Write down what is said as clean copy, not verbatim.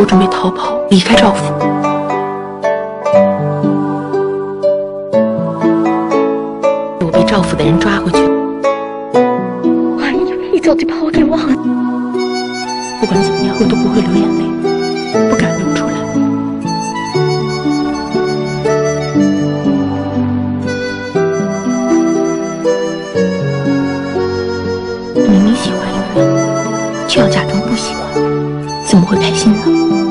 我准备逃跑，离开赵府。我被赵府的人抓回去，我还以为你早就把我给忘了。不管怎么样，我都不会流眼泪，不敢流出来。明明喜欢一个人，却要假装不喜欢，怎么会开心呢？